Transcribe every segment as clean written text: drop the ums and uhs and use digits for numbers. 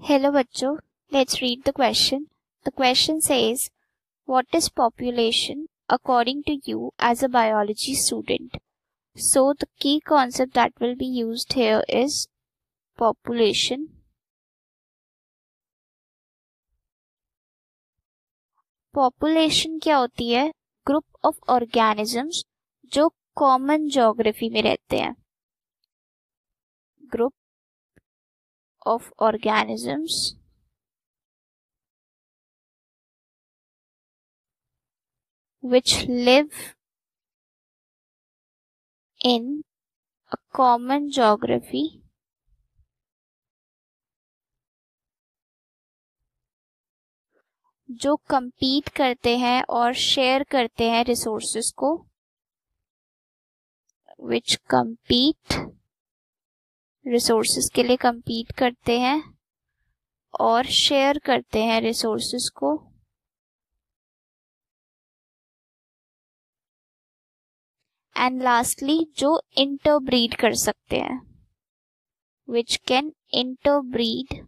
Hello बच्चों, let's read the question. The question says, what is population according to you as a biology student? So the key concept that will be used here is population. Population क्या होती है? Group of organisms जो common geography में रहते हैं. Group of organisms which live in a common geography जो compete करते हैं और share करते हैं resources को, which compete, resources के लिए compete करते हैं और share करते हैं resources को, and lastly जो interbreed कर सकते हैं, which can interbreed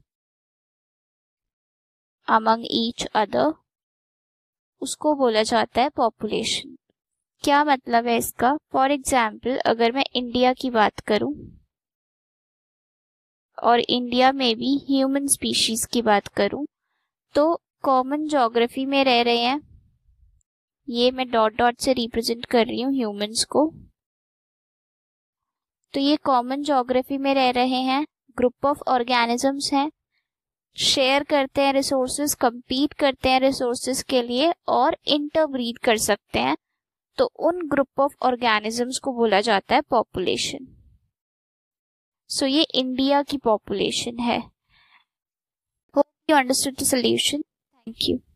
among each other, उसको बोला जाता है population. क्या मतलब है इसका? फॉर एग्जाम्पल अगर मैं इंडिया की बात करूं और इंडिया में भी ह्यूमन स्पीशीज की बात करूं तो कॉमन ज्योग्राफी में रह रहे हैं, ये मैं डॉट डॉट से रिप्रेजेंट कर रही हूँ ह्यूमंस को, तो ये कॉमन ज्योग्राफी में रह रहे हैं, ग्रुप ऑफ ऑर्गेनिजम्स हैं, शेयर करते हैं रिसोर्सेज, compete करते हैं रिसोर्सेज के लिए और इंटरब्रीड कर सकते हैं, तो उन ग्रुप ऑफ ऑर्गेनिजम्स को बोला जाता है पॉपुलेशन. सो ये इंडिया की पॉपुलेशन है. Hope you understood the solution. Thank you.